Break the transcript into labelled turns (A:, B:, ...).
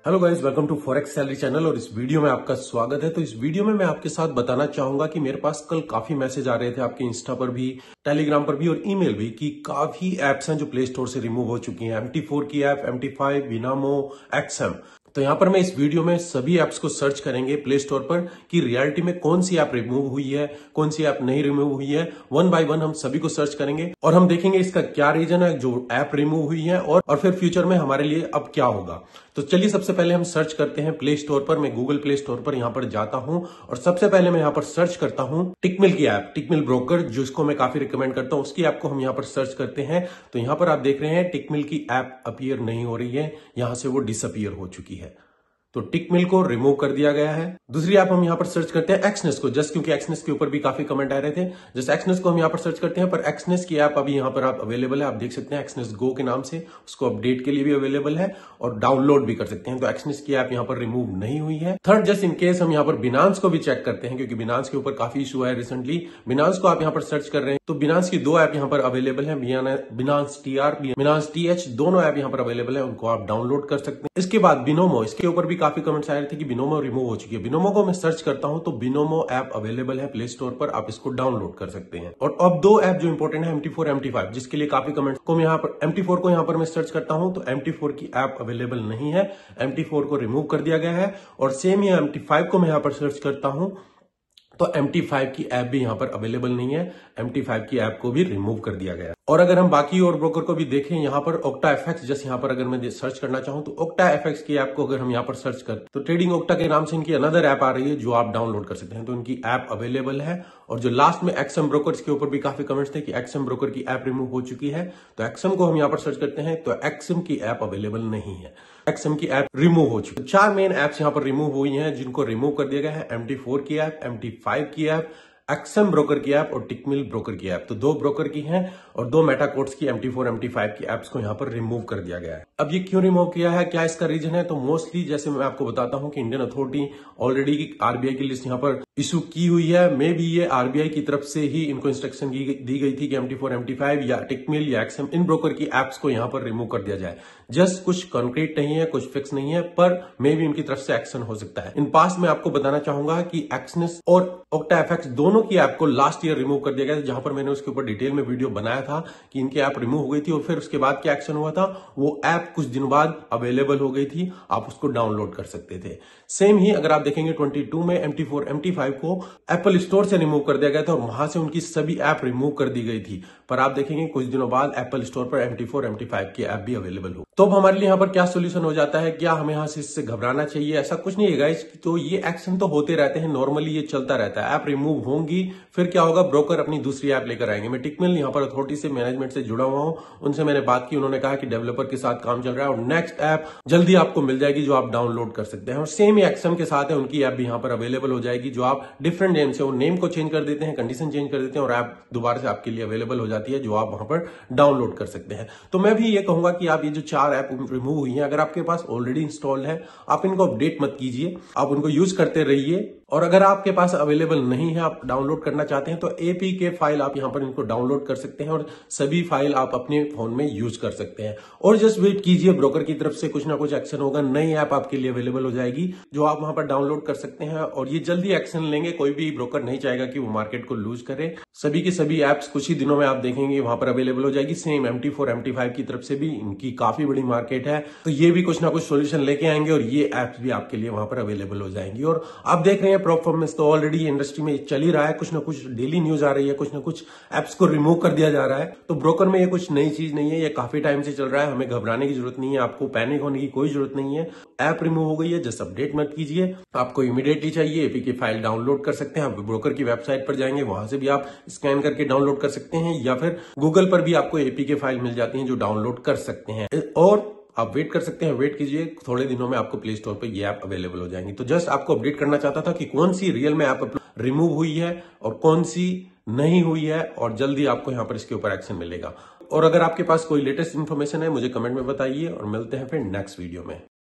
A: Hello guys, welcome to forex salary channel. और इस video में आपका स्वागत है। तो इस वीडियो में मैं आपके साथ बताना चाहूंगा कि मेरे पास कल काफी मैसेज आ रहे थे आपके इंस्टा पर भी, टेलीग्राम पर भी और ईमेल भी कि काफी एप्स हैं जो प्ले स्टोर से रिमूव हो चुकी हैं। MT4 की ऐप, MT5, बिनामो, एक्सएम। तो यहां पर मैं इस वीडियो में सभी एप्स को सर्च करेंगे प्ले स्टोर पर कि रियलिटी में कौन सी ऐप रिमूव हुई है, कौन सी ऐप नहीं रिमूव हुई है। वन बाय वन हम सभी को सर्च करेंगे और हम देखेंगे इसका क्या रीजन है जो ऐप रिमूव हुई है और फिर फ्यूचर में हमारे लिए अब क्या होगा। तो चलिए सबसे पहले हम सर्च करते हैं प्ले स्टोर पर। मैं गूगल प्ले स्टोर पर यहां पर जाता हूं और सबसे पहले मैं यहां पर सर्च करता हूं टिकमिल की ऐप, टिकमिल ब्रोकर, जिसको मैं काफी रिकमेंड करता हूं। उसकी ऐप को हम यहां पर सर्च करते हैं तो यहां पर आप देख रहे हैं टिकमिल की ऐप अपीयर नहीं हो रही है, यहां से वो डिसअपीयर हो चुकी है। तो टिकमिल को रिमूव कर दिया गया है। दूसरी ऐप हम यहां पर सर्च करते हैं एक्सनेस को, जस्ट क्योंकि एक्सनेस के ऊपर भी काफी कमेंट आ रहे थे। जस्ट एक्सनेस को हम यहां पर सर्च करते हैं, पर एक्सनेस की ऐप अभी यहां पर आप अवेलेबल है, आप देख सकते हैं एक्सनेस गो के नाम से। उसको अपडेट के लिए भी अवेलेबल है और डाउनलोड भी कर सकते हैं। तो एक्सनेस की ऐप यहां पर रिमूव नहीं हुई है। थर्ड, जस्ट इन केस हम यहां पर बिनांस को भी चेक करते हैं, क्योंकि बिनांस के ऊपर काफी इशू है रिसेंटली। बिनांस को आप यहां पर सर्च कर रहे हैं तो बिनांस की दो ऐप यहां पर अवेलेबल है, बिनांस TR, बिनांस TH, दोनों ऐप यहां पर अवेलेबल है, उनको आप डाउनलोड कर सकते हैं। इसके बाद बिनोमो, इसके ऊपर भी काफी कमेंट्स आए थे कि बिनोमो रिमूव हो चुकी है। बिनोमो को मैं सर्च करता हूं तो बिनोमो ऐप अवेलेबल है प्ले स्टोर पर, आप इसको डाउनलोड कर सकते हैं। और अब दो ऐप जो इंपॉर्टेंट है, MT4, MT5, जिसके लिए काफी कमेंट्स को यहाँ पर, MT4 को यहां पर मैं सर्च करता हूं तो MT4 की ऐप अवेलेबल नहीं है, MT4 को रिमूव कर दिया गया है। और सेम ही MT5 को मैं यहां पर सर्च करता हूं तो MT5 की ऐप भी यहां पर अवेलेबल नहीं है, MT5 की ऐप को भी रिमूव कर दिया गया। और अगर हम बाकी और ब्रोकर को भी देखें, यहां पर ओक्टा एफएक्स, जैसे यहां पर अगर मैं सर्च करना चाहूं तो ओक्टा एफएक्स की ऐप को अगर हम यहां पर सर्च करते तो ट्रेडिंग ओक्टा के नाम से इनकी अनदर ऐप आ रही है जो आप डाउनलोड कर सकते हैं। तो इनकी ऐप अवेलेबल है। और जो लास्ट में एक्सएम ब्रोकर के ऊपर भी काफी कमेंट्स थे कि एक्सएम ब्रोकर की ऐप रिमूव हो चुकी है, तो एक्सएम को हम यहां पर सर्च करते हैं तो एक्सएम की ऐप अवेलेबल नहीं है, एक्सएम की ऐप रिमूव हो चुकी है। चार मेन ऐप्स यहां पर रिमूव हुई हैं जिनको रिमूव कर दिया गया है, MT4 की ऐप, MT5 की ऐप, एक्सएम ब्रोकर की ऐप और टिकमिल ब्रोकर की ऐप। तो दो ब्रोकर की हैं और दो मेटाकोड्स की MT4, MT5 की ऐप्स को यहां पर रिमूव कर दिया गया है। अब ये क्यों रिमूव किया है, क्या इसका रीजन है? तो मोस्टली जैसे मैं आपको बताता हूं कि इंडियन अथॉरिटी ऑलरेडी RBI की लिस्ट यहां पर इशू की हुई है। मे बी ये RBI की तरफ से ही इनको इंस्ट्रक्शन दी गई थी कि MT4, MT5 या टिकमिल या एक्सएम, इन ब्रोकर की ऐप्स को यहां पर रिमूव कर दिया जाए। जस्ट कुछ कॉन्क्रीट नहीं है, कुछ फिक्स नहीं है, पर मे बी इनकी तरफ से एक्शन हो सकता है। इन पास में आपको बताना चाहूंगा कि एक्सनेस और ओक्टा एफएक्स दोनों की ऐप को लास्ट ईयर रिमूव कर दिया गया, जहां पर मैंने उसके ऊपर डिटेल में वीडियो बनाया था कि इनकी ऐप रिमूव हो गई थी और फिर उसके बाद क्या एक्शन हुआ था। वो ऐप कुछ दिन बाद अवेलेबल हो गई थी, आप उसको डाउनलोड कर सकते थे। सेम ही अगर आप देखेंगे 22 में MT4, MT5 को एप्पल स्टोर से रिमूव कर दिया गया था और वहां से उनकी सभी ऐप रिमूव कर दी गई थी। पर आप देखेंगे कुछ दिनों बाद एप्पल स्टोर पर MT4, MT5 की ऐप भी अवेलेबल हो। तो अब हमारे लिए यहाँ पर क्या सोल्यूशन हो जाता है? क्या हमें यहाँ से इससे घबराना चाहिए? ऐसा कुछ नहीं है गाइस। तो ये एक्शन तो होते रहते हैं, नॉर्मली ये चलता रहता है। ऐप रिमूव होंगी, फिर क्या होगा, ब्रोकर अपनी दूसरी ऐप लेकर आएंगे। मैं टिकमिल यहाँ पर अथॉरिटी से, मैनेजमेंट से जुड़ा हुआ हूँ, उनसे मैंने बात की, उन्होंने कहा कि डेवलपर के साथ काम चल रहा है और नेक्स्ट ऐप जल्दी आपको मिल जाएगी जो आप डाउनलोड कर सकते हैं। और सेम ही एक्सएम के साथ है, उनकी ऐप भी यहाँ पर अवेलेबल हो जाएगी, जो आप डिफरेंट नेम से, वो नेम को चेंज कर देते हैं, कंडीशन चेंज कर देते हैं और ऐप दोबारा से आपके लिए अवेलेबल हो जाती है, जो आप वहां पर डाउनलोड कर सकते हैं। तो मैं भी ये कहूंगा कि आप ये जो चार ऐप रिमूव हुई हैं, अगर आपके पास ऑलरेडी इंस्टॉल्ड है, आप इनको अपडेट मत कीजिए, आप उनको यूज करते रहिए। और अगर आपके पास अवेलेबल नहीं है, आप डाउनलोड करना चाहते हैं, तो APK फाइल आप यहां पर इनको डाउनलोड कर सकते हैं और सभी फाइल आप अपने फोन में यूज कर सकते हैं। और जस्ट वेट कीजिए, ब्रोकर की तरफ से कुछ ना कुछ एक्शन होगा, नई ऐप आपके लिए अवेलेबल हो जाएगी जो आप वहां पर डाउनलोड कर सकते हैं और ये जल्दी एक्शन लेंगे। कोई भी ब्रोकर नहीं चाहेगा कि वो मार्केट को लूज करे। सभी की सभी एप्स कुछ ही दिनों में आप देखेंगे वहां पर अवेलेबल हो जाएगी। सेम MT4, MT5 की तरफ से भी इनकी काफी बड़ी मार्केट है, तो ये भी कुछ ना कुछ सोल्यूशन लेके आएंगे और ये एप्स भी आपके लिए वहां पर अवेलेबल हो जाएंगी। और आप देख रहे हैं परफॉर्मेंस तो ऑलरेडी इंडस्ट्री में चल ही रहा है, कुछ ना कुछ डेली न्यूज आ रही है, कुछ ना कुछ एप्स को रिमूव कर दिया जा रहा है। तो ब्रोकर में ये कुछ नई चीज नहीं है, ये काफी टाइम से चल रहा है, हमें घबराने की जरूरत नहीं है, आपको पैनिक होने की कोई जरूरत नहीं है। ऐप रिमूव हो गई है, जस्ट अपडेट मत कीजिए। आपको इमीडिएटली चाहिए APK फाइल डाउनलोड कर सकते हैं, आप ब्रोकर की वेबसाइट पर जाएंगे, वहां से भी आप स्कैन करके डाउनलोड कर सकते हैं, या फिर गूगल पर भी आपको APK फाइल मिल जाती है जो डाउनलोड कर सकते हैं। और आप वेट कर सकते हैं, वेट कीजिए, थोड़े दिनों में आपको प्ले स्टोर पर ये ऐप अवेलेबल हो जाएंगी। तो जस्ट आपको अपडेट करना चाहता था कि कौन सी रियल में ऐप रिमूव हुई है और कौन सी नहीं हुई है, और जल्दी आपको यहां पर इसके ऊपर एक्शन मिलेगा। और अगर आपके पास कोई लेटेस्ट इन्फॉर्मेशन है, मुझे कमेंट में बताइए और मिलते हैं फिर नेक्स्ट वीडियो में।